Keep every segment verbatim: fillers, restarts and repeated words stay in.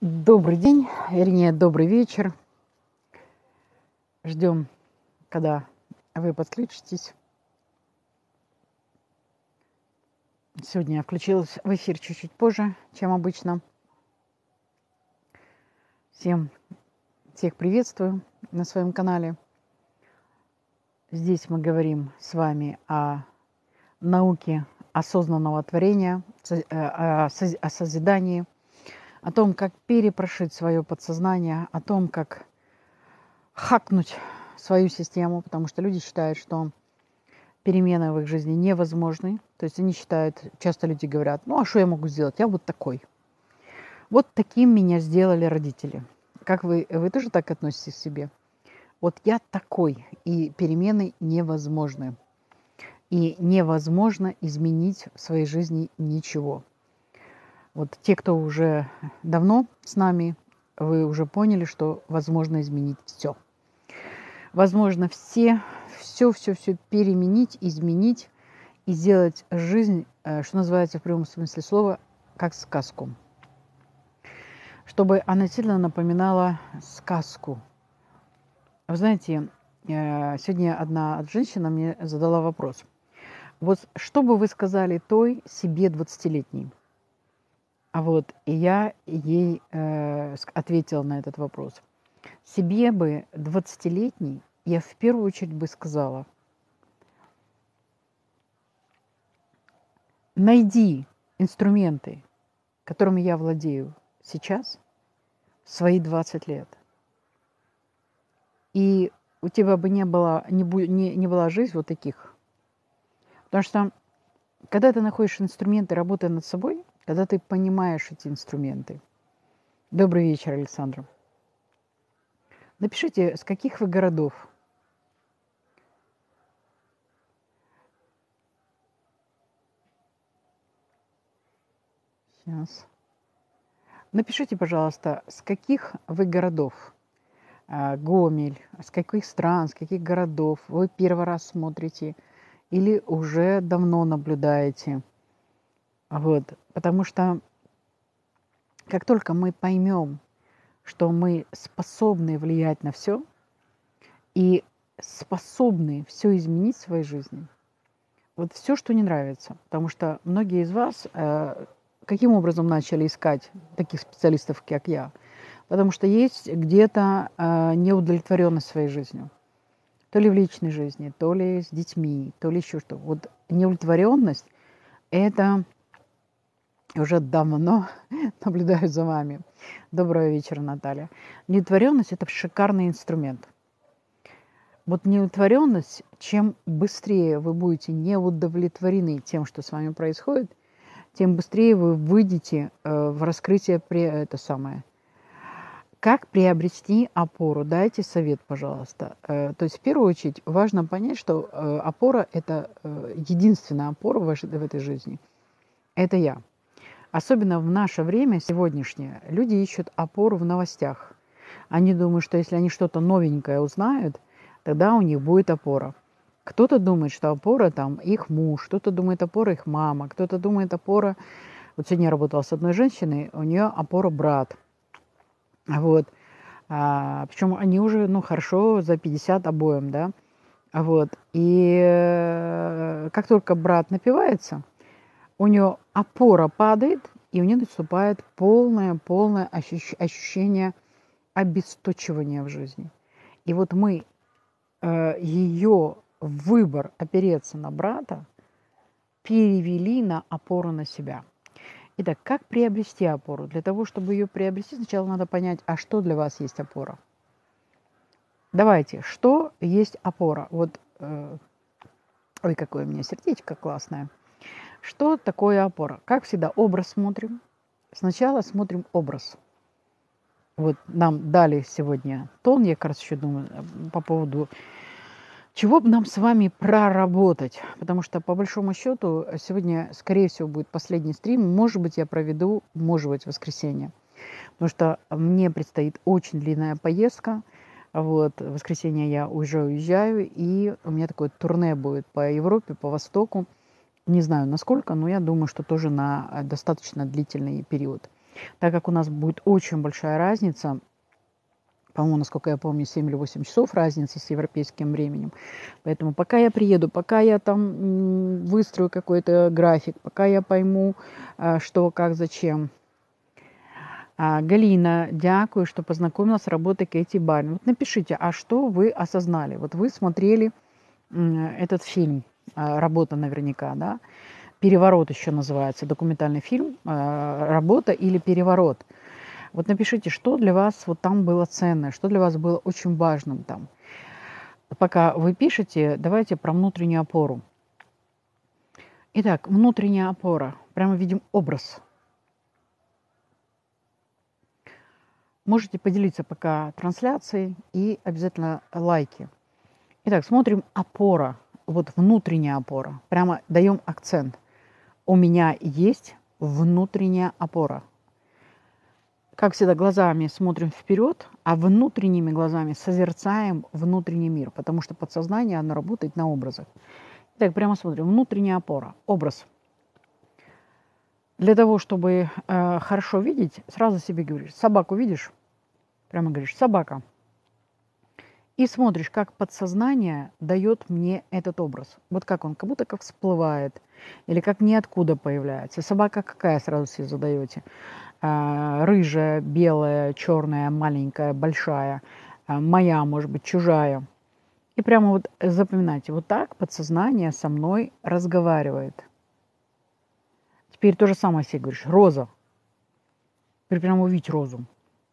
Добрый день, вернее, добрый вечер. Ждем, когда вы подключитесь. Сегодня я включилась в эфир чуть-чуть позже, чем обычно. Всем всех приветствую на своем канале. Здесь мы говорим с вами о науке осознанного творения, о созидании, о том, как перепрошить свое подсознание, о том, как хакнуть свою систему, потому что люди считают, что перемены в их жизни невозможны. То есть они считают, часто люди говорят, ну а что я могу сделать? Я вот такой. Вот таким меня сделали родители. Как вы, вы тоже так относитесь к себе? Вот я такой, и перемены невозможны. И невозможно изменить в своей жизни ничего. Вот те, кто уже давно с нами, вы уже поняли, что возможно изменить все. Возможно все, все, все, все переменить, изменить и сделать жизнь, что называется в прямом смысле слова, как сказку. Чтобы она сильно напоминала сказку. Вы знаете, сегодня одна женщина мне задала вопрос. Вот что бы вы сказали той себе двадцатилетней? А вот и я ей э, ответила на этот вопрос. Себе бы двадцатилетней я в первую очередь бы сказала: найди инструменты, которыми я владею сейчас, в свои двадцать лет. И у тебя бы не было, не, не, не была жизнь вот таких. Потому что когда ты находишь инструменты, работая над собой, когда ты понимаешь эти инструменты. Добрый вечер, Александра. Напишите, с каких вы городов. Сейчас. Напишите, пожалуйста, с каких вы городов. Гомель, с каких стран, с каких городов вы первый раз смотрите или уже давно наблюдаете. Вот. Потому что как только мы поймем, что мы способны влиять на все и способны все изменить в своей жизни, вот все, что не нравится, потому что многие из вас э, каким образом начали искать таких специалистов, как я? Потому что есть где-то э, неудовлетворенность своей жизнью. То ли в личной жизни, то ли с детьми, то ли еще что. Вот неудовлетворенность – это уже давно наблюдаю за вами. Доброго вечера, Наталья. Неудовлетворенность – это шикарный инструмент. Вот неудовлетворенность, чем быстрее вы будете неудовлетворены тем, что с вами происходит, тем быстрее вы выйдете э, в раскрытие при это самое. Как приобрести опору? Дайте совет, пожалуйста. То есть, в первую очередь, важно понять, что опора – это единственная опора в этой жизни. Это я. Особенно в наше время, сегодняшнее, люди ищут опору в новостях. Они думают, что если они что-то новенькое узнают, тогда у них будет опора. Кто-то думает, что опора там их муж, кто-то думает, опора их мама, кто-то думает, опора… Вот сегодня я работала с одной женщиной, у нее опора брат. Вот. А, причем они уже, ну, хорошо, за пятьдесят обоим, да. Вот. И э, как только брат напивается, у нее опора падает, и у нее наступает полное, полное ощущ- ощущение обесточивания в жизни. И вот мы э, ее выбор опереться на брата перевели на опору на себя. Итак, как приобрести опору? Для того, чтобы ее приобрести, сначала надо понять, а что для вас есть опора. Давайте, что есть опора? Вот, э, ой, какое у меня сердечко классное. Что такое опора? Как всегда, образ смотрим. Сначала смотрим образ. Вот нам дали сегодня тон, я как раз еще думаю по поводу, чего бы нам с вами проработать. Потому что, по большому счету, сегодня, скорее всего, будет последний стрим. Может быть, я проведу, может быть, в воскресенье. Потому что мне предстоит очень длинная поездка. Вот, в воскресенье я уже уезжаю, и у меня такое турне будет по Европе, по Востоку. Не знаю, насколько, но я думаю, что тоже на достаточно длительный период. Так как у нас будет очень большая разница, по-моему, насколько я помню, семь или восемь часов разницы с европейским временем. Поэтому пока я приеду, пока я там выстрою какой-то график, пока я пойму, что, как, зачем. Галина, дякую, что познакомила с работой Кэти Барин. Вот напишите, а что вы осознали? Вот вы смотрели этот фильм, работа наверняка, да? «Переворот» еще называется, документальный фильм «Работа» или «Переворот». Вот напишите, что для вас вот там было ценное, что для вас было очень важным там. Пока вы пишете, давайте про внутреннюю опору. Итак, внутренняя опора. Прямо видим образ. Можете поделиться пока трансляцией и обязательно лайки. Итак, смотрим опора. Вот внутренняя опора. Прямо даем акцент. У меня есть внутренняя опора. Как всегда, глазами смотрим вперед, а внутренними глазами созерцаем внутренний мир, потому что подсознание, оно работает на образах. Итак, прямо смотрим. Внутренняя опора. Образ. Для того, чтобы э, хорошо видеть, сразу себе говоришь, собаку видишь? Прямо говоришь, собака. И смотришь, как подсознание дает мне этот образ. Вот как он, как будто как всплывает, или как ниоткуда появляется. Собака какая, сразу себе задаете? Э, рыжая, белая, черная, маленькая, большая, э, моя, может быть, чужая. И прямо вот запоминайте, вот так подсознание со мной разговаривает. Теперь то же самое себе говоришь. Роза. Теперь прямо увидеть розу.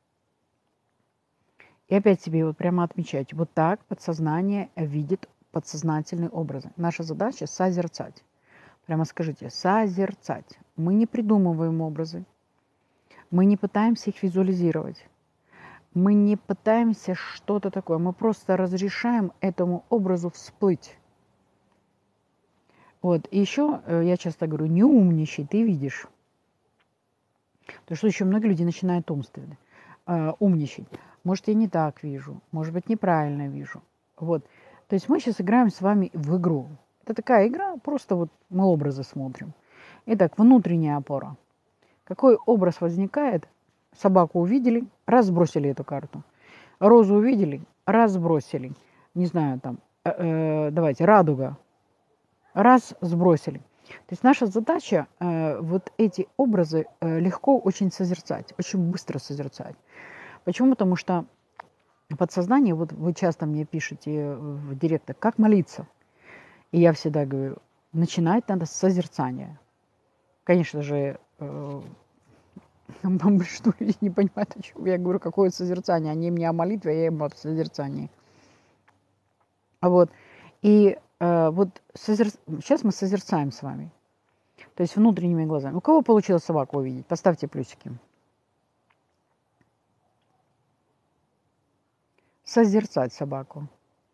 И опять себе вот прямо отмечайте. Вот так подсознание видит подсознательные образы. Наша задача созерцать. Прямо скажите, созерцать. Мы не придумываем образы. Мы не пытаемся их визуализировать. Мы не пытаемся что-то такое. Мы просто разрешаем этому образу всплыть. Вот. И еще я часто говорю, не умничай, ты видишь. Потому что еще многие люди начинают умственно э, умничать. Может, я не так вижу, может быть, неправильно вижу. Вот. То есть мы сейчас играем с вами в игру. Это такая игра, просто вот мы образы смотрим. Итак, внутренняя опора. Какой образ возникает? Собаку увидели, раз сбросили эту карту. Розу увидели, раз сбросили. Не знаю, там, э, э, давайте, радуга. Раз сбросили. То есть наша задача э, вот эти образы э, легко очень созерцать, очень быстро созерцать. Почему? Потому что подсознание, вот вы часто мне пишете в директах, как молиться. И я всегда говорю, начинать надо с созерцания. Конечно же, э, большинство людей не понимают, о чем я говорю, какое созерцание. Они мне о молитве, а я им о созерцании. Вот. И э, вот созер... сейчас мы созерцаем с вами. То есть внутренними глазами. У кого получилось собаку увидеть? Поставьте плюсики. Созерцать собаку.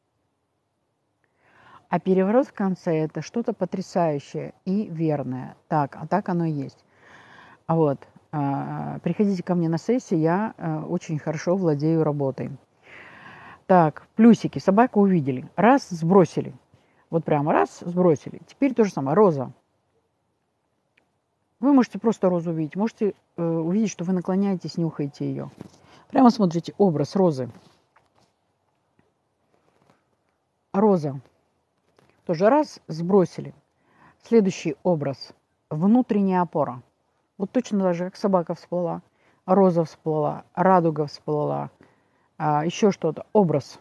А переворот в конце – это что-то потрясающее и верное. Так, а так оно и есть. А вот, э, приходите ко мне на сессии, я э, очень хорошо владею работой. Так, плюсики. Собаку увидели. Раз, сбросили. Вот прямо раз, сбросили. Теперь то же самое. Роза. Вы можете просто розу увидеть. Можете э, увидеть, что вы наклоняетесь, нюхаете ее. Прямо смотрите образ розы. Роза. Тоже раз, сбросили. Следующий образ. Внутренняя опора. Вот точно так же, как собака всплыла. Роза всплыла. Радуга всплыла. А, еще что-то. Образ.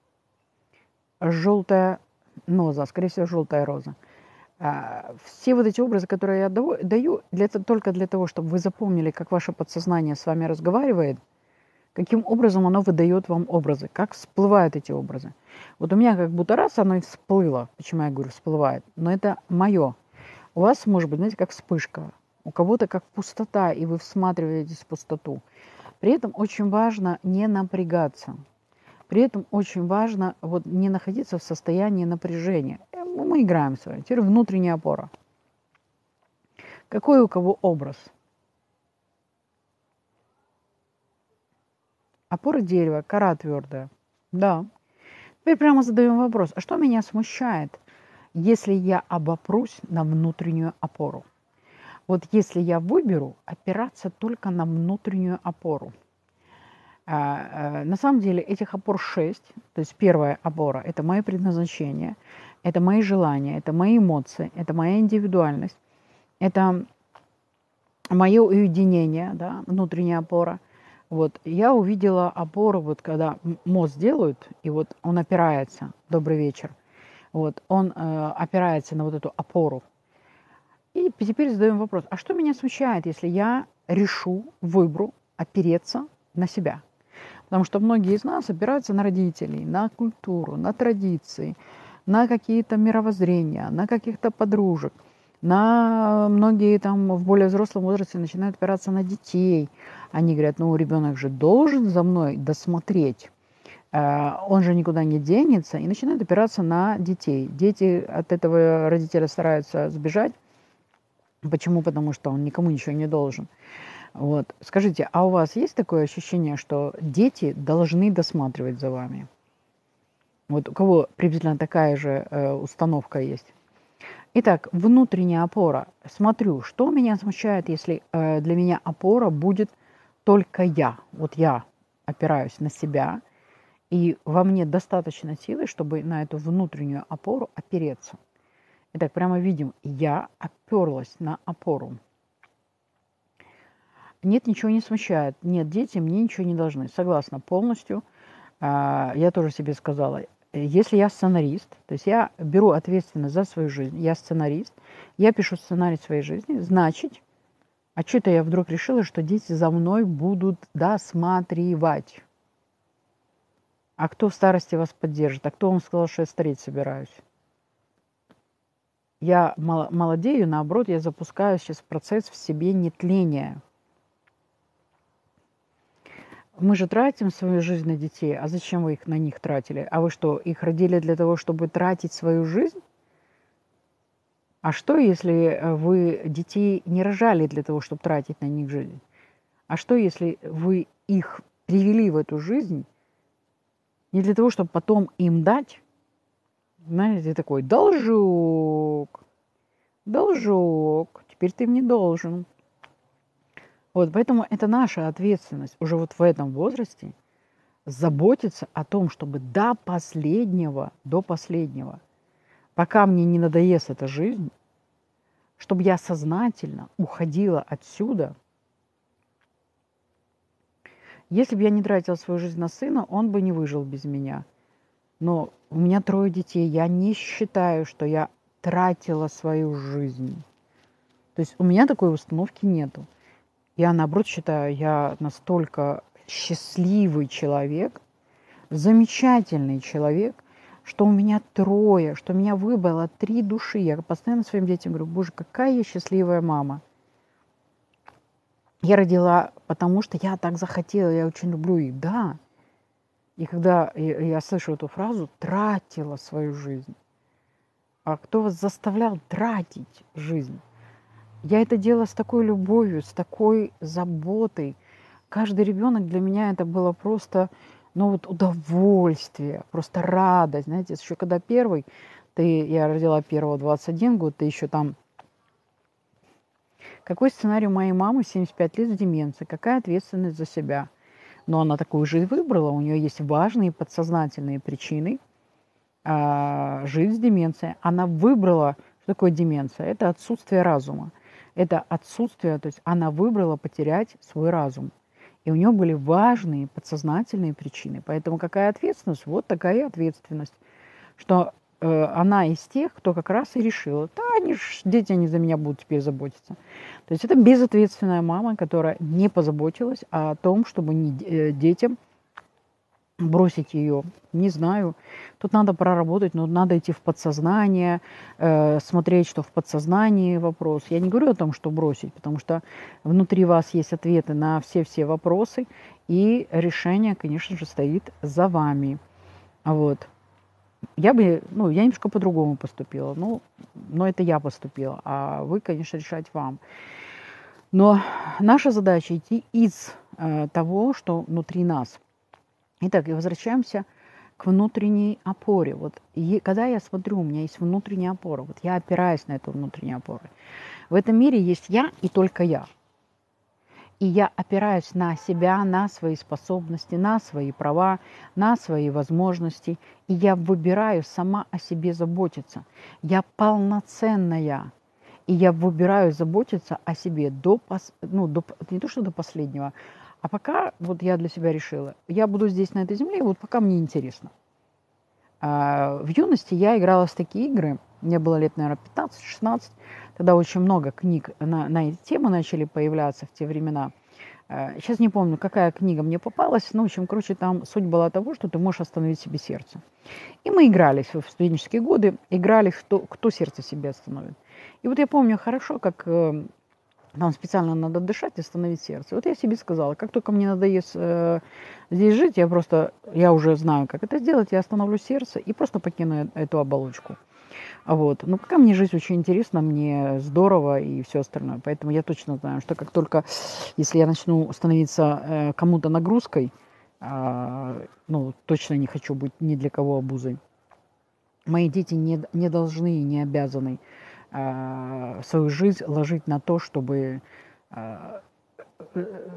Желтая ноза. Скорее всего, желтая роза. А, все вот эти образы, которые я даю, для, только для того, чтобы вы запомнили, как ваше подсознание с вами разговаривает, каким образом оно выдает вам образы, как всплывают эти образы. Вот у меня как будто раз оно и всплыло. Почему я говорю всплывает? Но это мое. У вас может быть, знаете, как вспышка. У кого-то как пустота, и вы всматриваетесь в пустоту. При этом очень важно не напрягаться. При этом очень важно вот не находиться в состоянии напряжения. Мы играем с вами. Теперь внутренняя опора. Какой у кого образ? Опора дерева, кора твердая. Да. Теперь прямо задаем вопрос. А что меня смущает, если я обопрусь на внутреннюю опору? Вот если я выберу опираться только на внутреннюю опору. А, а, на самом деле этих опор шесть. То есть первая опора – это мое предназначение, это мои желания, это мои эмоции, это моя индивидуальность, это мое уединение, да, внутренняя опора. Вот я увидела опору, вот когда м- мост делают, и вот он опирается, добрый вечер, вот он э, опирается на вот эту опору. И теперь задаем вопрос, а что меня смущает, если я решу, выберу опереться на себя? Потому что многие из нас опираются на родителей, на культуру, на традиции, на какие-то мировоззрения, на каких-то подружек, на многие там в более взрослом возрасте начинают опираться на детей. Они говорят, ну ребенок же должен за мной досмотреть, э, он же никуда не денется, и начинают опираться на детей. Дети от этого родителя стараются сбежать. Почему? Потому что он никому ничего не должен. Вот. Скажите, а у вас есть такое ощущение, что дети должны досматривать за вами? Вот у кого приблизительно такая же э, установка есть? Итак, внутренняя опора. Смотрю, что меня смущает, если э, для меня опора будет только я. Вот я опираюсь на себя, и во мне достаточно силы, чтобы на эту внутреннюю опору опереться. Итак, прямо видим, я оперлась на опору. Нет, ничего не смущает. Нет, дети мне ничего не должны. Согласна полностью. А, Я тоже себе сказала, э, если я сценарист, то есть я беру ответственность за свою жизнь, я сценарист, я пишу сценарий своей жизни, значит, а что-то я вдруг решила, что дети за мной будут досматривать. А кто в старости вас поддержит? А кто вам сказал, что я стареть собираюсь? Я мало- молодею, наоборот, я запускаю сейчас процесс в себе нетления. Мы же тратим свою жизнь на детей, а зачем вы их на них тратили? А вы что, их родили для того, чтобы тратить свою жизнь? А что, если э, вы детей не рожали для того, чтобы тратить на них жизнь? А что, если вы их привели в эту жизнь не для того, чтобы потом им дать, знаете, такой должок, должок, теперь ты мне должен. Вот, поэтому это наша ответственность уже вот в этом возрасте заботиться о том, чтобы до последнего, до последнего, пока мне не надоест эта жизнь, чтобы я сознательно уходила отсюда. Если бы я не тратила свою жизнь на сына, он бы не выжил без меня. Но у меня трое детей, я не считаю, что я тратила свою жизнь. То есть у меня такой установки нету. Я, наоборот, считаю, я настолько счастливый человек, замечательный человек, что у меня трое, что у меня выбрало три души. Я постоянно своим детям говорю, боже, какая я счастливая мама. Я родила, потому что я так захотела, я очень люблю их, да. И когда я, я слышу эту фразу, тратила свою жизнь. А кто вас заставлял тратить жизнь? Я это делала с такой любовью, с такой заботой. Каждый ребенок для меня это было просто, ну вот удовольствие, просто радость. Знаете, еще когда первый, ты, я родила первого двадцать один год, ты еще там. Какой сценарий у моей мамы, семьдесят пять лет с деменцией, какая ответственность за себя? Но она такую жизнь выбрала, у нее есть важные подсознательные причины а, жить с деменцией. Она выбрала, что такое деменция? Это отсутствие разума. Это отсутствие, то есть она выбрала потерять свой разум. И у нее были важные подсознательные причины. Поэтому какая ответственность? Вот такая ответственность. Что э, она из тех, кто как раз и решила, да, они ж, дети, они за меня будут теперь заботиться. То есть это безответственная мама, которая не позаботилась о том, чтобы не, э, детям бросить ее, не знаю. Тут надо проработать, но надо идти в подсознание, э, смотреть, что в подсознании вопрос. Я не говорю о том, что бросить, потому что внутри вас есть ответы на все-все вопросы, и решение, конечно же, стоит за вами. Вот. Я бы, ну, я немножко по-другому поступила, ну, но это я поступила, а вы, конечно, решать вам. Но наша задача идти из э, того, что внутри нас. Итак, и возвращаемся к внутренней опоре. Вот и, когда я смотрю, у меня есть внутренняя опора, вот я опираюсь на эту внутреннюю опору. В этом мире есть я и только я. И я опираюсь на себя, на свои способности, на свои права, на свои возможности. И я выбираю сама о себе заботиться. Я полноценная. И я выбираю заботиться о себе до, ну, до, не то что до последнего, а пока вот я для себя решила, я буду здесь, на этой земле, вот пока мне интересно. А в юности я играла в такие игры, мне было лет, наверное, пятнадцать-шестнадцать, тогда очень много книг на, на эти темы начали появляться в те времена. Сейчас не помню, какая книга мне попалась, но, в общем, короче, там суть была того, что ты можешь остановить себе сердце. И мы играли в студенческие годы, играли в то, кто сердце себе остановит. И вот я помню хорошо, как э, там специально надо дышать и остановить сердце. Вот я себе сказала, как только мне надоест э, здесь жить, я просто, я уже знаю, как это сделать, я остановлю сердце и просто покину эту оболочку. Вот. Но пока мне жизнь очень интересна, мне здорово и все остальное. Поэтому я точно знаю, что как только, если я начну становиться э, кому-то нагрузкой, э, ну, точно не хочу быть ни для кого обузой. Мои дети не, не должны и не обязаны э, свою жизнь ложить на то, чтобы... Э, э,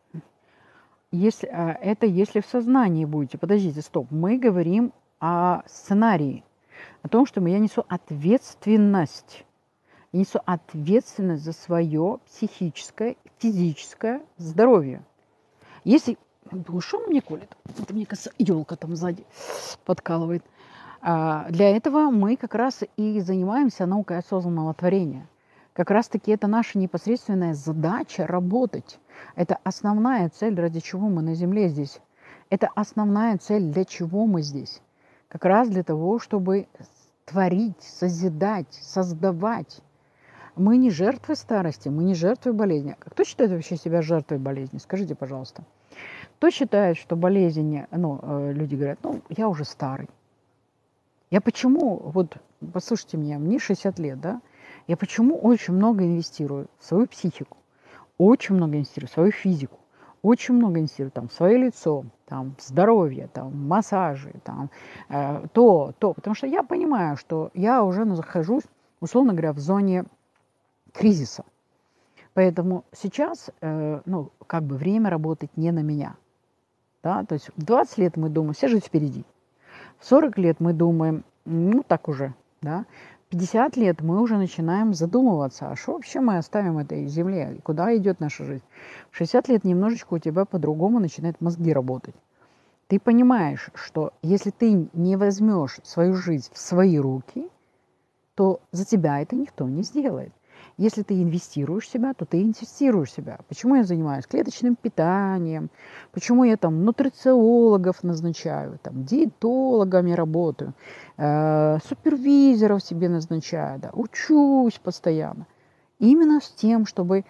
если, э, это если в сознании будете. Подождите, стоп. Мы говорим о сценарии. О том, что я несу ответственность. Я несу ответственность за свое психическое, физическое здоровье. Если... Что он мне колет? Это мне кажется, елка там сзади подкалывает. А для этого мы как раз и занимаемся наукой осознанного творения. Как раз-таки это наша непосредственная задача работать. Это основная цель, ради чего мы на Земле здесь. Это основная цель, для чего мы здесь. Как раз для того, чтобы творить, созидать, создавать. Мы не жертвы старости, мы не жертвы болезни. Кто считает вообще себя жертвой болезни? Скажите, пожалуйста. Кто считает, что болезнь, ну, люди говорят, ну, я уже старый. Я почему, вот, послушайте меня, мне шестьдесят лет, да? Я почему очень много инвестирую в свою психику, очень много инвестирую в свою физику, очень много инвестирую там, в свое лицо, там, в здоровье, там, массажи, там, э, то, то. Потому что я понимаю, что я уже нахожусь, условно говоря, в зоне кризиса. Поэтому сейчас, э, ну, как бы время работать не на меня. Да? То есть в двадцать лет мы думаем, вся жизнь впереди. В сорок лет мы думаем, ну, так уже, да. В пятьдесят лет мы уже начинаем задумываться, а что вообще мы оставим этой земле, куда идет наша жизнь. В шестьдесят лет немножечко у тебя по-другому начинают мозги работать. Ты понимаешь, что если ты не возьмешь свою жизнь в свои руки, то за тебя это никто не сделает. Если ты инвестируешь в себя, то ты инвестируешь в себя. Почему я занимаюсь клеточным питанием? Почему я там нутрициологов назначаю, там, диетологами работаю, э, супервизоров себе назначаю, да, учусь постоянно. Именно с тем, чтобы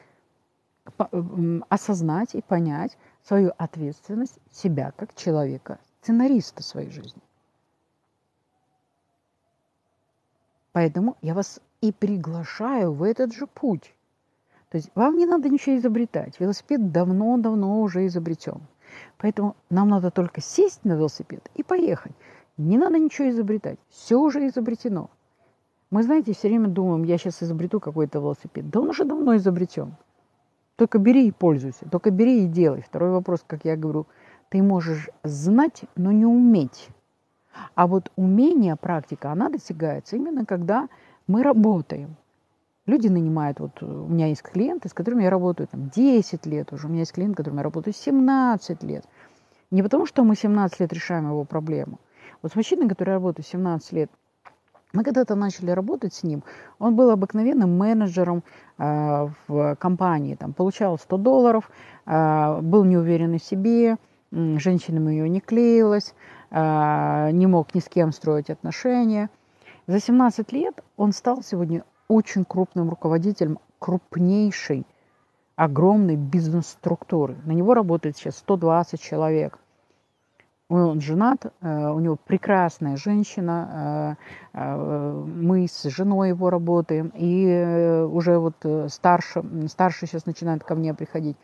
осознать и понять свою ответственность себя как человека, сценариста своей жизни. Поэтому я вас и приглашаю в этот же путь. То есть вам не надо ничего изобретать. Велосипед давно-давно уже изобретен. Поэтому нам надо только сесть на велосипед и поехать. Не надо ничего изобретать. Все уже изобретено. Мы, знаете, все время думаем, я сейчас изобрету какой-то велосипед. Да он уже давно изобретен. Только бери и пользуйся. Только бери и делай. Второй вопрос, как я говорю, ты можешь знать, но не уметь. А вот умение, практика, она достигается именно когда мы работаем. Люди нанимают, вот у меня есть клиенты, с которыми я работаю там, десять лет уже, у меня есть клиент, с которым я работаю семнадцать лет. Не потому, что мы семнадцать лет решаем его проблему. Вот с мужчиной, который работает семнадцать лет, мы когда-то начали работать с ним, он был обыкновенным менеджером э, в компании, там, получал сто долларов, э, был не уверен в себе, э, женщинам ее не клеилась, э, не мог ни с кем строить отношения. За семнадцать лет он стал сегодня очень крупным руководителем крупнейшей, огромной бизнес-структуры. На него работает сейчас сто двадцать человек. Он женат, у него прекрасная женщина, мы с женой его работаем, и уже вот старше, старше сейчас начинает ко мне приходить.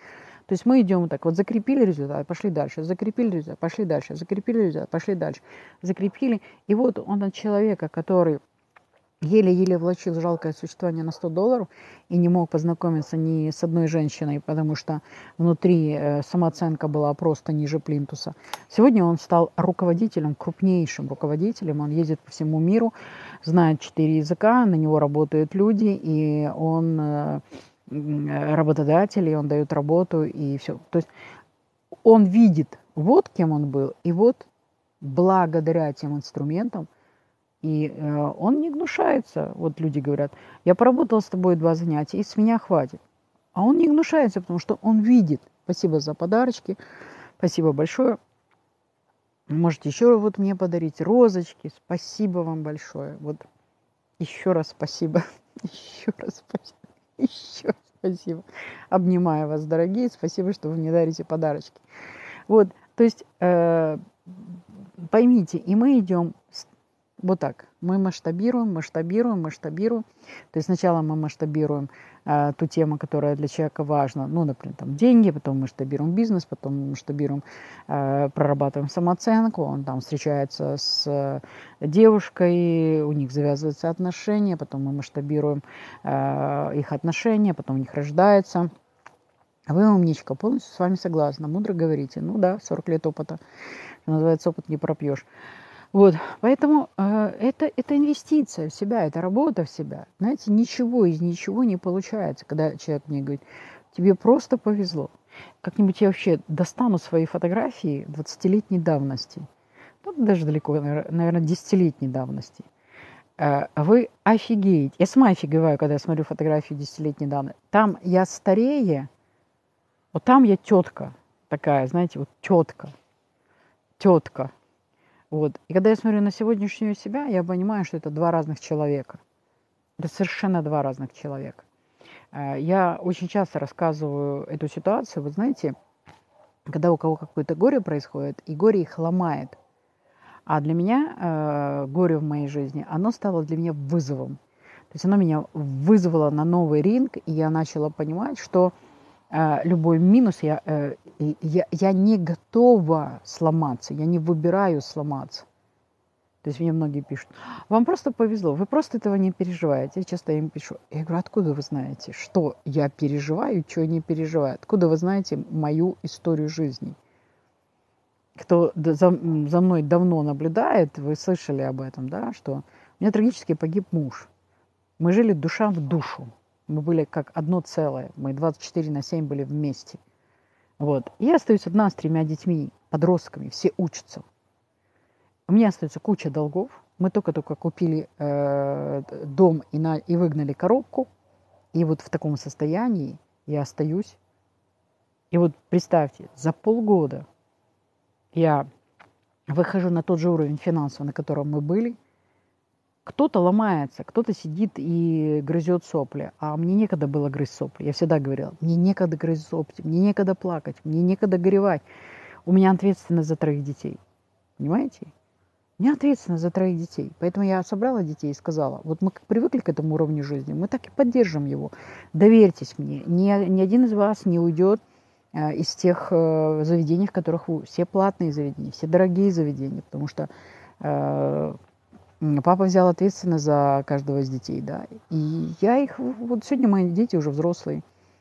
То есть мы идем вот так, вот закрепили результат, пошли дальше, закрепили результат, пошли дальше, закрепили результат, пошли дальше, закрепили. И вот он от человека, который еле-еле влачил жалкое существование на сто долларов и не мог познакомиться ни с одной женщиной, потому что внутри э, самооценка была просто ниже плинтуса. Сегодня он стал руководителем, крупнейшим руководителем. Он ездит по всему миру, знает четыре языка, на него работают люди, и он э, работодатель, и он дает работу, и все. То есть он видит, вот кем он был, и вот благодаря тем инструментам, и э, он не гнушается. Вот люди говорят, я поработал с тобой два занятия, и с меня хватит. А он не гнушается, потому что он видит. Спасибо за подарочки, спасибо большое. Можете еще вот мне подарить розочки. Спасибо вам большое. Вот еще раз спасибо. Еще раз спасибо. Еще раз спасибо. Обнимаю вас, дорогие. Спасибо, что вы мне дарите подарочки. Вот, то есть э, поймите, и мы идем вот так. Мы масштабируем, масштабируем, масштабируем. То есть сначала мы масштабируем э, ту тему, которая для человека важна. Ну, например, там деньги, потом масштабируем бизнес, потом масштабируем, э, прорабатываем самооценку. Он там встречается с э, девушкой, у них завязываются отношения, потом мы масштабируем э, их отношения, потом у них рождается. Вы умничка, полностью с вами согласна. Мудро говорите. Ну да, сорок лет опыта. Что называется, опыт не пропьешь. Вот, поэтому э, это, это инвестиция в себя, это работа в себя. Знаете, ничего из ничего не получается, когда человек мне говорит, тебе просто повезло. Как-нибудь я вообще достану свои фотографии двадцатилетней давности, ну, даже далеко, наверное, десятилетней давности. Э, вы офигеете. Я сама офигеваю, когда я смотрю фотографию десятилетней давности. Там я старее, вот там я тетка такая, знаете, вот тетка, тетка. Вот. И когда я смотрю на сегодняшнюю себя, я понимаю, что это два разных человека. Это совершенно два разных человека. Я очень часто рассказываю эту ситуацию. Вы знаете, когда у кого какое-то горе происходит, и горе их ломает. А для меня э, горе в моей жизни, оно стало для меня вызовом. То есть оно меня вызвало на новый ринг, и я начала понимать, что э, любой минус, я, э, я, я не готова сломаться, я не выбираю сломаться. То есть мне многие пишут, вам просто повезло, вы просто этого не переживаете. Я часто им пишу, я говорю, откуда вы знаете, что я переживаю, что я не переживаю? Откуда вы знаете мою историю жизни? Кто за, за мной давно наблюдает, вы слышали об этом, да, что у меня трагически погиб муж. Мы жили душа в душу. Мы были как одно целое. Мы двадцать четыре на семь были вместе. Вот. И я остаюсь одна с тремя детьми, подростками, все учатся. У меня остается куча долгов. Мы только-только купили э, дом и, на, и выгнали коробку. И вот в таком состоянии я остаюсь. И вот представьте, за полгода я выхожу на тот же уровень финансовый, на котором мы были. Кто-то ломается, кто-то сидит и грызет сопли. А мне некогда было грызть сопли. Я всегда говорила, мне некогда грызть сопли, мне некогда плакать, мне некогда горевать. У меня ответственность за троих детей. Понимаете? У меня ответственность за троих детей. Поэтому я собрала детей и сказала, вот мы как привыкли к этому уровню жизни, мы так и поддержим его. Доверьтесь мне. Ни, ни один из вас не уйдет э, из тех э, заведений, в которых вы. Все платные заведения, все дорогие заведения. Потому что э, папа взял ответственность за каждого из детей. Да? И я их... Вот сегодня мои дети уже взрослые.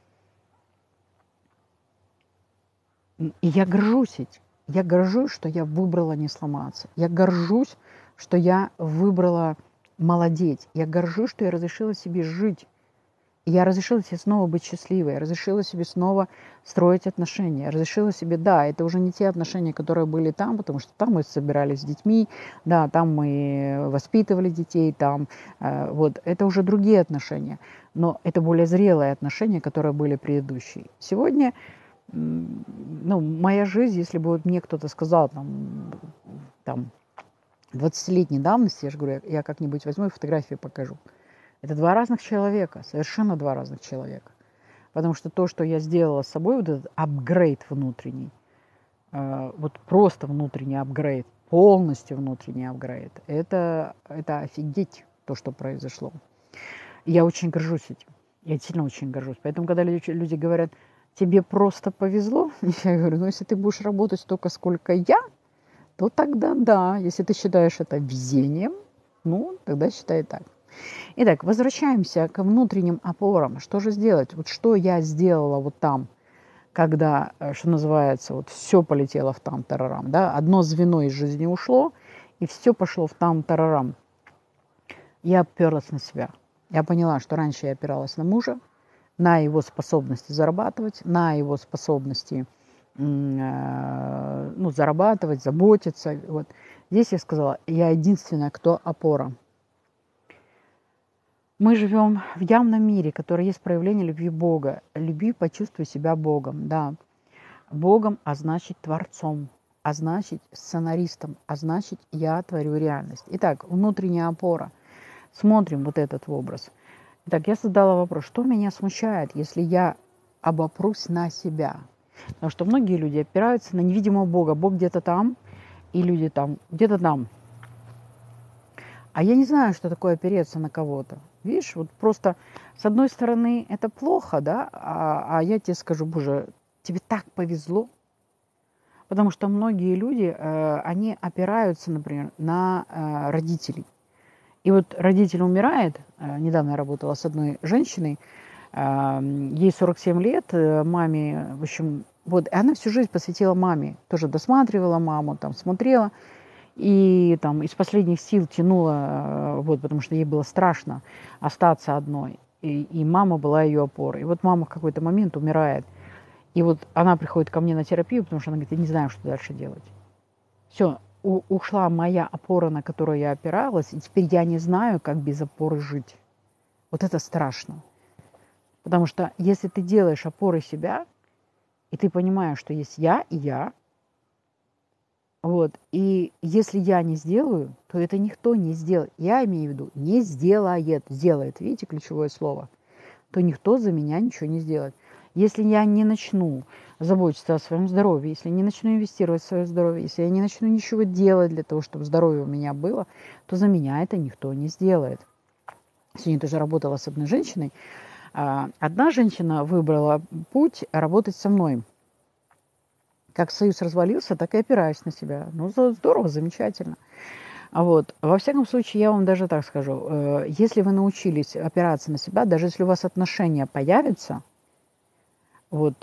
И я горжусь этим. Я горжусь, что я выбрала не сломаться. Я горжусь, что я выбрала молодеть. Я горжусь, что я разрешила себе жить. И я разрешила себе снова быть счастливой. Я разрешила себе снова строить отношения. Я разрешила себе, да, это уже не те отношения, которые были там, потому что там мы собирались с детьми, да, там мы воспитывали детей, там, э, вот, это уже другие отношения. Но это более зрелые отношения, которые были предыдущие. Сегодня... Ну, моя жизнь, если бы вот мне кто-то сказал, там, там двадцатилетней давности, я же говорю, я как-нибудь возьму и фотографию покажу. Это два разных человека, совершенно два разных человека. Потому что то, что я сделала с собой, вот этот апгрейд внутренний, э, вот просто внутренний апгрейд, полностью внутренний апгрейд, это, это офигеть то, что произошло. И я очень горжусь этим. Я сильно очень горжусь. Поэтому, когда люди, люди говорят, тебе просто повезло. Я говорю, ну если ты будешь работать столько, сколько я, то тогда да. Если ты считаешь это везением, ну тогда считай так. Итак, возвращаемся к внутренним опорам. Что же сделать? Вот что я сделала вот там, когда, что называется, вот все полетело в там-тарарам, да, одно звено из жизни ушло, и все пошло в там-тарарам. Я оперлась на себя. Я поняла, что раньше я опиралась на мужа, на его способности зарабатывать, на его способности ну, зарабатывать, заботиться. Вот. Здесь я сказала, я единственная, кто опора. Мы живем в явном мире, который есть проявление любви Бога. Люби, почувствуй себя Богом, да. Богом, а значит Творцом, а значит сценаристом, а значит я творю реальность. Итак, внутренняя опора. Смотрим вот этот образ. Итак, я задала вопрос, что меня смущает, если я обопрусь на себя? Потому что многие люди опираются на невидимого Бога. Бог где-то там, и люди там, где-то там. А я не знаю, что такое опереться на кого-то. Видишь, вот просто с одной стороны это плохо, да, а, а я тебе скажу, боже, тебе так повезло. Потому что многие люди, э, они опираются, например, на э, родителей. И вот родитель умирает, э, недавно я работала с одной женщиной, э, ей сорок семь лет, э, маме, в общем, вот, и она всю жизнь посвятила маме, тоже досматривала маму, там, смотрела. И там из последних сил тянула, вот, потому что ей было страшно остаться одной. И, и мама была ее опорой. И вот мама в какой-то момент умирает. И вот она приходит ко мне на терапию, потому что она говорит, я не знаю, что дальше делать. Все, ушла моя опора, на которую я опиралась, и теперь я не знаю, как без опоры жить. Вот это страшно. Потому что если ты делаешь опорой себя, и ты понимаешь, что есть я и я, вот. И если я не сделаю, то это никто не сделает. Я имею в виду, не сделает, сделает, видите, ключевое слово, то никто за меня ничего не сделает. Если я не начну заботиться о своем здоровье, если не начну инвестировать в свое здоровье, если я не начну ничего делать для того, чтобы здоровье у меня было, то за меня это никто не сделает. Сегодня тоже работала с одной женщиной. Одна женщина выбрала путь работать со мной. Как союз развалился, так и опираюсь на себя. Ну, здорово, замечательно. Вот. Во всяком случае, я вам даже так скажу. Если вы научились опираться на себя, даже если у вас отношения появятся, вот,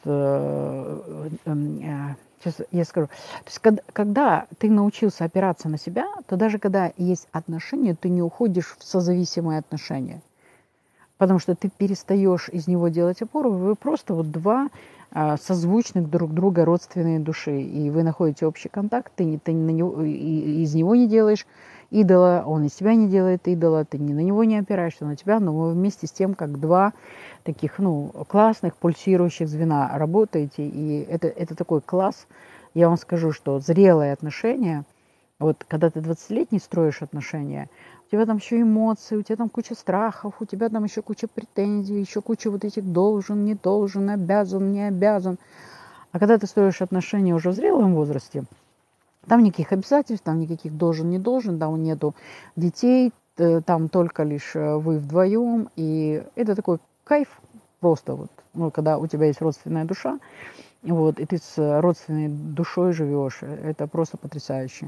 сейчас я скажу, то есть, когда, когда ты научился опираться на себя, то даже когда есть отношения, ты не уходишь в созависимые отношения. Потому что ты перестаешь из него делать опору, вы просто вот два а, созвучных друг друга родственные души, и вы находите общий контакт, ты, ты на него, и, из него не делаешь идола, он из тебя не делает идола, ты ни на него не опираешься, на тебя, но вы вместе с тем, как два таких, ну, классных, пульсирующих звена работаете, и это, это такой класс. Я вам скажу, что зрелые отношения, вот когда ты двадцатилетний строишь отношения, у тебя там еще эмоции, у тебя там куча страхов, у тебя там еще куча претензий, еще куча вот этих должен, не должен, обязан, не обязан. А когда ты строишь отношения уже в зрелом возрасте, там никаких обязательств, там никаких должен, не должен, там нету детей, там только лишь вы вдвоем. И это такой кайф просто вот, ну, когда у тебя есть родственная душа, вот, и ты с родственной душой живешь, это просто потрясающе.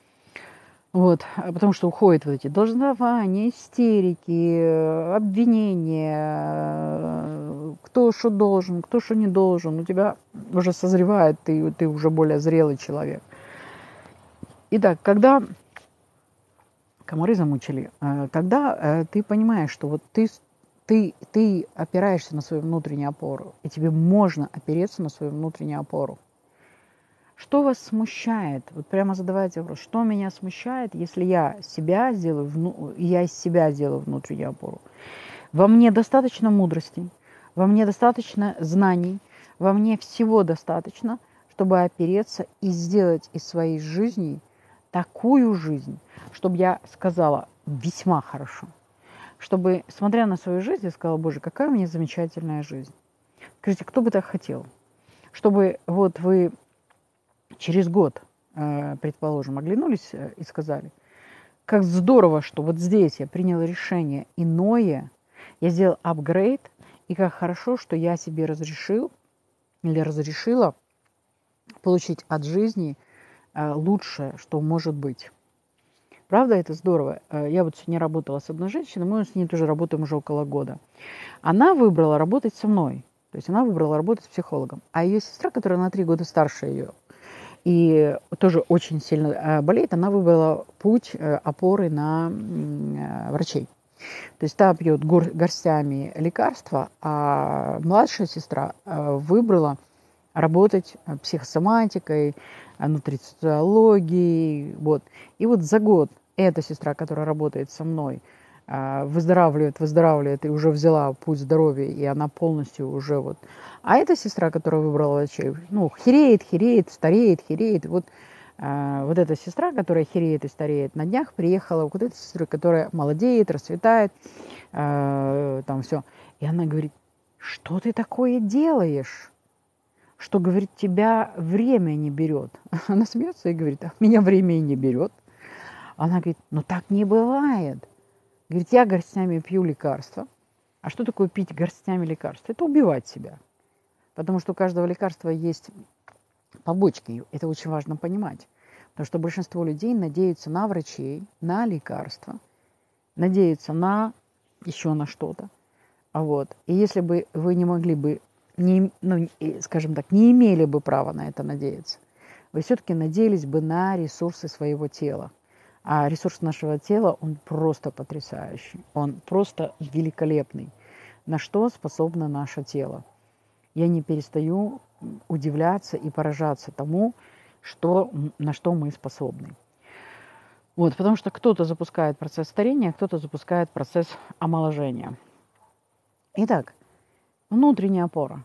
Вот, потому что уходят вот эти должнования, истерики, обвинения, кто что должен, кто что не должен. У тебя уже созревает, ты, ты уже более зрелый человек. Итак, когда комары замучили, когда ты понимаешь, что вот ты, ты, ты опираешься на свою внутреннюю опору, и тебе можно опереться на свою внутреннюю опору. Что вас смущает? Вот прямо задавайте вопрос, что меня смущает, если я себя сделаю, вну... я из себя сделаю внутреннюю опору? Во мне достаточно мудрости, во мне достаточно знаний, во мне всего достаточно, чтобы опереться и сделать из своей жизни такую жизнь, чтобы я сказала весьма хорошо. Чтобы, смотря на свою жизнь, я сказала, боже, какая у меня замечательная жизнь. Скажите, кто бы так хотел? Чтобы вот вы через год, предположим, оглянулись и сказали, как здорово, что вот здесь я приняла решение иное, я сделал апгрейд, и как хорошо, что я себе разрешил или разрешила получить от жизни лучшее, что может быть. Правда, это здорово. Я вот сегодня работала с одной женщиной, мы с ней тоже работаем уже около года. Она выбрала работать со мной. То есть она выбрала работать с психологом. А ее сестра, которая на три года старше ее, и тоже очень сильно болеет, она выбрала путь опоры на врачей. То есть та пьет горстями лекарства, а младшая сестра выбрала работать психосоматикой, нутрициологией. Вот. И вот за год эта сестра, которая работает со мной, выздоравливает, выздоравливает и уже взяла путь здоровья, и она полностью уже вот. А эта сестра, которая выбрала врачей, ну, хереет, хереет, стареет, хереет. Вот, э, вот эта сестра, которая хереет и стареет, на днях приехала вот эта сестра, которая молодеет, расцветает, э, там все. И она говорит, что ты такое делаешь? Что, говорит, тебя время не берет. Она смеется и говорит, а меня время и не берет. Она говорит, ну так не бывает. Говорит, я горстями пью лекарства. А что такое пить горстями лекарства? Это убивать себя. Потому что у каждого лекарства есть побочки. Это очень важно понимать. Потому что большинство людей надеются на врачей, на лекарства, надеются на еще на что-то. Вот. И если бы вы не могли бы, не, ну, скажем так, не имели бы права на это надеяться, вы все-таки надеялись бы на ресурсы своего тела. А ресурс нашего тела, он просто потрясающий, он просто великолепный. На что способно наше тело? Я не перестаю удивляться и поражаться тому, что, на что мы способны. Вот, потому что кто-то запускает процесс старения, кто-то запускает процесс омоложения. Итак, внутренняя опора.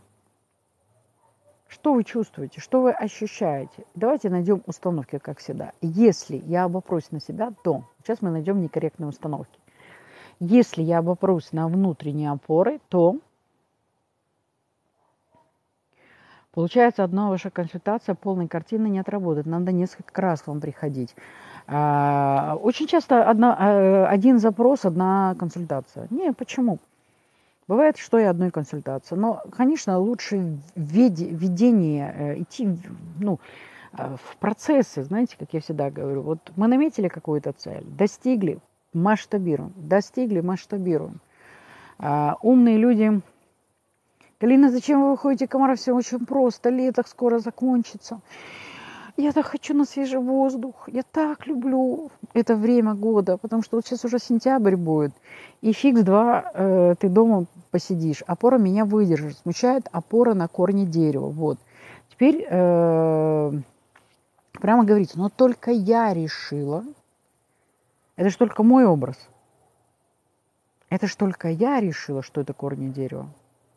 Что вы чувствуете, что вы ощущаете? Давайте найдем установки, как всегда. Если я обопрусь на себя, то сейчас мы найдем некорректные установки. Если я обопрусь на внутренние опоры, то получается, одна ваша консультация полной картины не отработает. Надо несколько раз вам приходить. Очень часто одна, один запрос, одна консультация. Не, почему? Бывает, что и одной консультации. Но, конечно, лучше введение, идти ну, в процессы, знаете, как я всегда говорю. Вот мы наметили какую-то цель, достигли, масштабируем, достигли, масштабируем. Умные люди... Галина, зачем вы выходите, Комара? Все очень просто, лето скоро закончится. Я так хочу на свежий воздух, я так люблю это время года, потому что вот сейчас уже сентябрь будет, и фиг с два э, ты дома посидишь. Опора меня выдержит, смущает опора на корне дерева. Вот. Теперь э, прямо говорите, но только я решила, это же только мой образ, это же только я решила, что это корни дерева.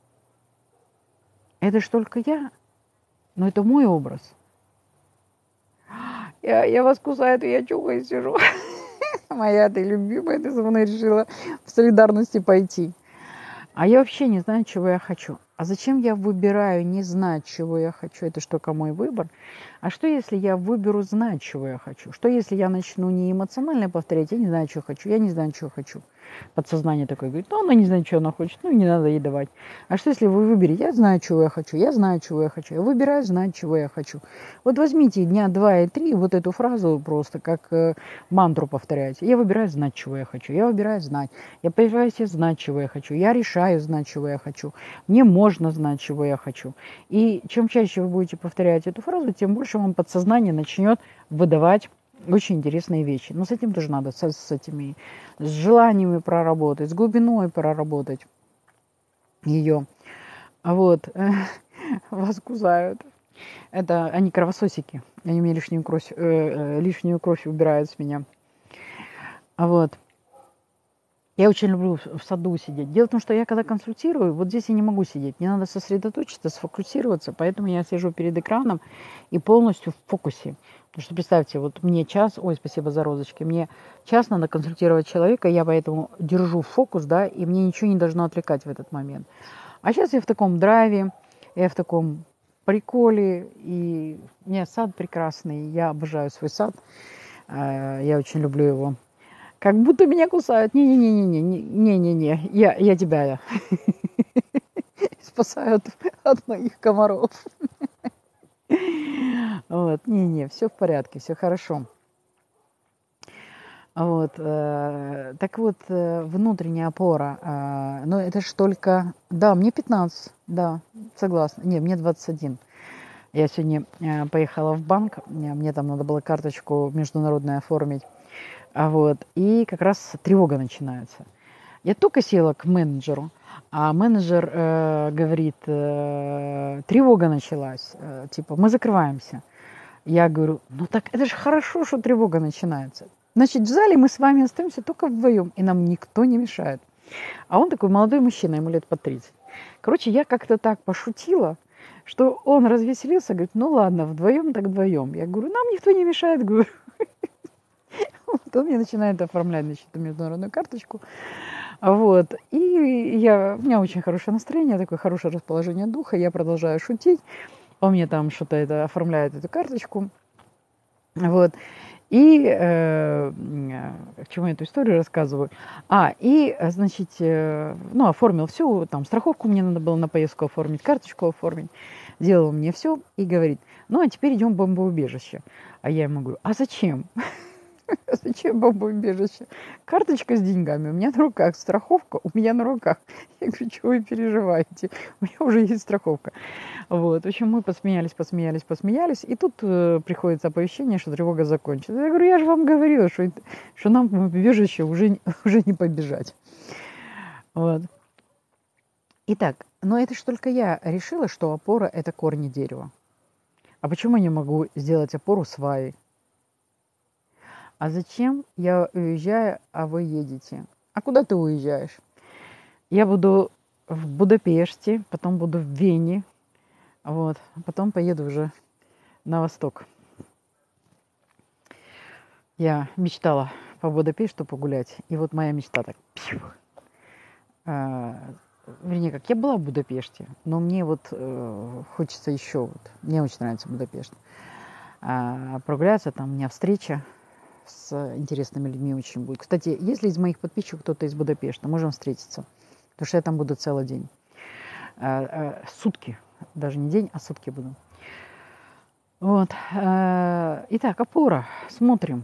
Это ж только я, но это мой образ. Я, я вас кусаю, я чухаю сижу. Моя ты любимая, ты со мной решила в солидарности пойти. А я вообще не знаю, чего я хочу. А зачем я выбираю не знать, чего я хочу? Это ж только мой выбор. А что, если я выберу знать, чего я хочу? Что, если я начну не эмоционально повторять, я не знаю, чего хочу, я не знаю, чего хочу. Подсознание такое говорит, ну, она не знает, чего она хочет, ну, не надо ей давать. А что, если вы выберете, я знаю, чего я хочу, я знаю, чего я хочу, я выбираю знать, чего я хочу. Вот возьмите дня два и три вот эту фразу просто как э, мантру повторяйте. Я выбираю знать, чего я хочу, я выбираю знать, я появляюсь знать, чего я хочу, я решаю знать, чего я хочу, мне можно знать, чего я хочу. И чем чаще вы будете повторять эту фразу, тем больше вам подсознание начнет выдавать очень интересные вещи. Но с этим тоже надо, с, с этими, с желаниями проработать, с глубиной проработать ее. Вот. Вас кусают. Это они кровососики. Они мне лишнюю кровь, э, лишнюю кровь убирают с меня. Вот. Я очень люблю в саду сидеть. Дело в том, что я когда консультирую, вот здесь я не могу сидеть. Мне надо сосредоточиться, сфокусироваться. Поэтому я сижу перед экраном и полностью в фокусе. Потому что представьте, вот мне час, ой, спасибо за розочки, мне час надо консультировать человека, я поэтому держу фокус, да, и мне ничего не должно отвлекать в этот момент. А сейчас я в таком драйве, я в таком приколе, и у меня сад прекрасный, я обожаю свой сад, я очень люблю его. Как будто меня кусают. Не-не-не-не-не-не-не-не. Я, я тебя спасают от моих комаров. Вот, не-не, все в порядке, все хорошо. Вот, э, так вот, э, внутренняя опора, э, но это ж только... Да, мне пятнадцать, да, согласна. Не, мне двадцать один. Я сегодня э, поехала в банк, мне, мне там надо было карточку международную оформить, а вот, и как раз тревога начинается. Я только села к менеджеру, а менеджер э, говорит, э, тревога началась, э, типа, мы закрываемся. Я говорю, ну так это же хорошо, что тревога начинается. Значит, в зале мы с вами остаемся только вдвоем, и нам никто не мешает. А он такой молодой мужчина, ему лет по тридцать. Короче, я как-то так пошутила, что он развеселился, говорит, ну ладно, вдвоем так вдвоем. Я говорю, нам никто не мешает, говорю. Вот он мне начинает оформлять, значит, международную карточку. Вот. И я, у меня очень хорошее настроение, такое хорошее расположение духа, я продолжаю шутить. Он мне там что-то это оформляет, эту карточку. Вот. И э, к чему я эту историю рассказываю? А, и, значит, э, ну, оформил все, там, страховку мне надо было на поездку оформить, карточку оформить. Делал мне все и говорит, ну, а теперь идем в бомбоубежище. А я ему говорю, а зачем? Зачем бомбоубежище? Карточка с деньгами у меня на руках, страховка у меня на руках. Я говорю, что вы переживаете? У меня уже есть страховка. Вот, в общем, мы посмеялись, посмеялись, посмеялись. И тут э, приходит оповещение, что тревога закончится. Я говорю, я же вам говорила, что, что нам в бомбоубежище уже, уже не побежать. Вот. Итак, но это ж только я решила, что опора – это корни дерева. А почему я не могу сделать опору сваей? А зачем я уезжаю, а вы едете? А куда ты уезжаешь? Я буду в Будапеште, потом буду в Вене, вот, потом поеду уже на восток. Я мечтала по Будапешту погулять, и вот моя мечта так... А, вернее, как, я была в Будапеште, но мне вот э, хочется еще, вот, мне очень нравится Будапешт. А, прогуляться, там у меня встреча с интересными людьми очень будет. Кстати, если из моих подписчиков кто-то из Будапешта, можем встретиться, потому что я там буду целый день. А, а, сутки, даже не день, а сутки буду. Вот. А, итак, опора. Смотрим.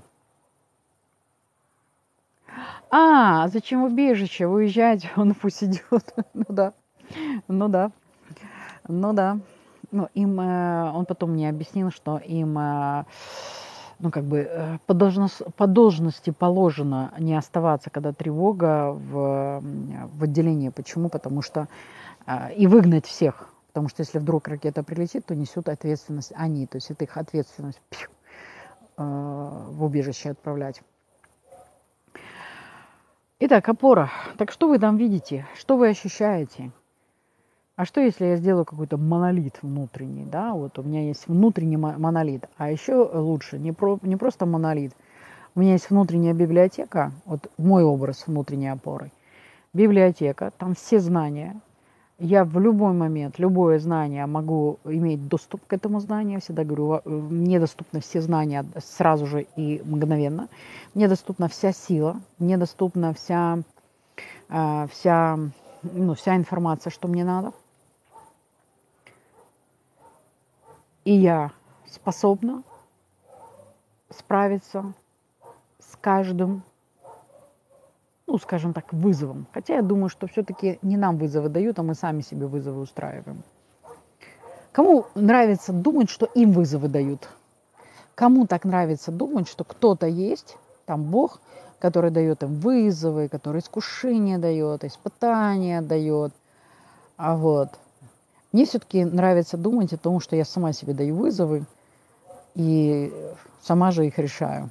А, зачем убежище? Вы уезжаете, он пусть идет. Ну да, ну да, ну да. Ну, им, э, он потом мне объяснил, что им... Э, ну, как бы э, по, должност, по должности положено не оставаться, когда тревога в, в отделении. Почему? Потому что э, и выгнать всех. Потому что если вдруг ракета прилетит, то несут ответственность они. То есть это их ответственность пью, э, в убежище отправлять. Итак, опора. Так что вы там видите? Что вы ощущаете? А что, если я сделаю какой-то монолит внутренний, да, вот у меня есть внутренний монолит, а еще лучше, не, про, не просто монолит, у меня есть внутренняя библиотека, вот мой образ внутренней опоры, библиотека, там все знания, я в любой момент, любое знание могу иметь доступ к этому знанию, всегда говорю, мне доступны все знания сразу же и мгновенно, мне доступна вся сила, мне доступна вся, вся, ну, вся информация, что мне надо. И я способна справиться с каждым, ну, скажем так, вызовом. Хотя я думаю, что все-таки не нам вызовы дают, а мы сами себе вызовы устраиваем. Кому нравится думать, что им вызовы дают? Кому так нравится думать, что кто-то есть, там Бог, который дает им вызовы, который искушение дает, испытания дает. А вот. Мне все-таки нравится думать о том, что я сама себе даю вызовы и сама же их решаю.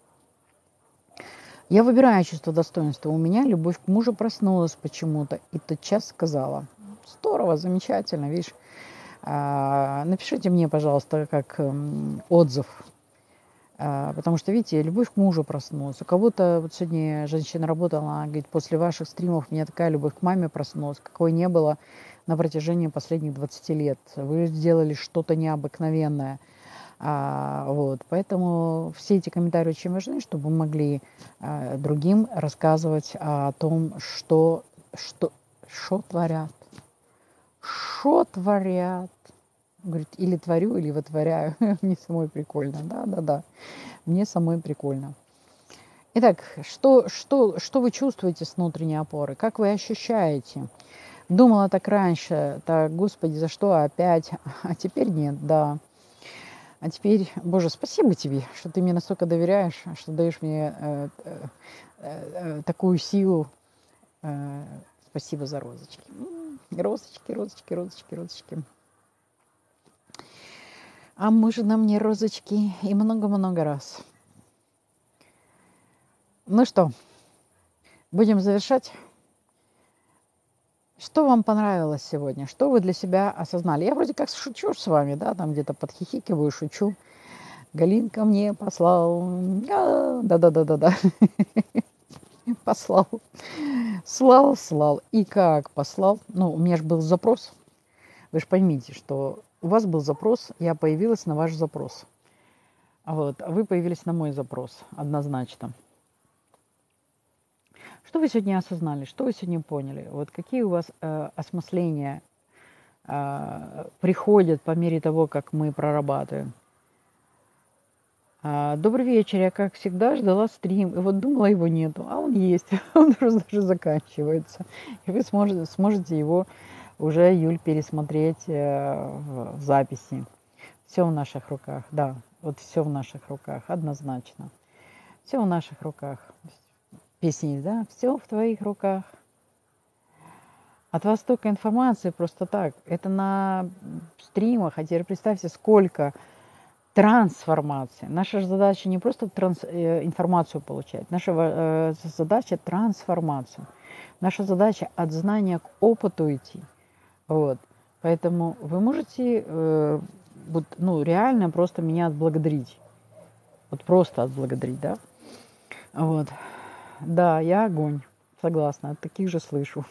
Я выбираю чувство достоинства. У меня любовь к мужу проснулась почему-то и тотчас сказала: здорово, замечательно, видишь. А, напишите мне, пожалуйста, как м, отзыв. А, потому что, видите, любовь к мужу проснулась. У кого-то, вот сегодня женщина работала, она говорит, после ваших стримов у меня такая любовь к маме проснулась, какой не было на протяжении последних двадцати лет. Вы сделали что-то необыкновенное. А, вот, поэтому все эти комментарии очень важны, чтобы мы могли а, другим рассказывать о том, что, что, что творят, Что творят? Говорит, или творю, или вытворяю. Мне самой прикольно. Да, да, да. Мне самой прикольно. Итак, что, что, что вы чувствуете с внутренней опоры? Как вы ощущаете? Думала так раньше, так, Господи, за что опять? А теперь нет, да. А теперь, Боже, спасибо тебе, что ты мне настолько доверяешь, что даешь мне э, э, э, такую силу. Э, спасибо за розочки. Розочки, розочки, розочки, розочки. А можно мне розочки и много-много раз. Ну что, будем завершать. Что вам понравилось сегодня? Что вы для себя осознали? Я вроде как шучу с вами, да, там где-то подхихикиваю, шучу. Галинка мне послал. Да-да-да-да-да. Послал. Слал, слал. И как послал? Ну, у меня же был запрос. Вы же поймите, что у вас был запрос, я появилась на ваш запрос. Вот, а вы появились на мой запрос, однозначно. Что вы сегодня осознали? Что вы сегодня поняли? Вот какие у вас э, осмысления э, приходят по мере того, как мы прорабатываем? А, добрый вечер, я как всегда ждала стрим, и вот думала, его нету, а он есть, он просто даже заканчивается. И вы сможете, сможете его уже, Юль, пересмотреть э, в, в записи. Все в наших руках, да, вот все в наших руках, однозначно. Все в наших руках. Песни, да, все в твоих руках. От вас столько информации просто так. Это на стримах, а теперь представьте, сколько трансформации. Наша же задача не просто транс, э, информацию получать, наша э, задача трансформацию. Наша задача от знания к опыту идти. Вот. Поэтому вы можете э, вот, ну, реально просто меня отблагодарить. Вот просто отблагодарить, да? Вот. Да, я огонь. Согласна, от таких же слышу.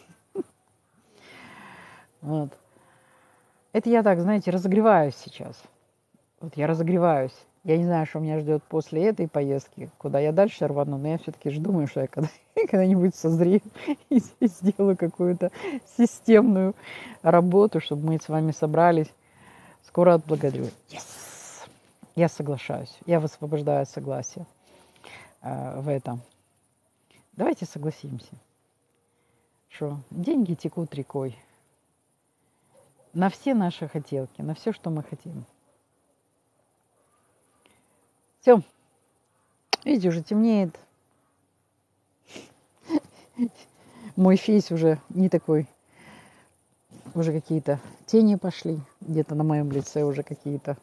Вот. Это я так, знаете, разогреваюсь сейчас. Вот я разогреваюсь. Я не знаю, что меня ждет после этой поездки, куда я дальше рвану, но я все-таки же думаю, что я когда, когда-нибудь созрею и сделаю какую-то системную работу, чтобы мы с вами собрались. Скоро отблагодарю. Yes! Я соглашаюсь. Я высвобождаю согласие э, в этом. Давайте согласимся, что деньги текут рекой на все наши хотелки, на все, что мы хотим. Все. Видите, уже темнеет. Мой фейс уже не такой. Уже какие-то тени пошли. Где-то на моем лице уже какие-то.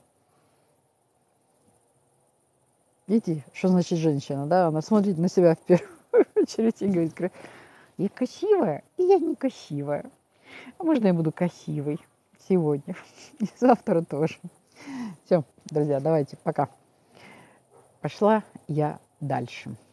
Видите, что значит женщина, да? Она смотрит на себя в первую очередь и говорит, я красивая, и я не красивая. А можно я буду красивой сегодня и завтра тоже. Все, друзья, давайте, пока. Пошла я дальше.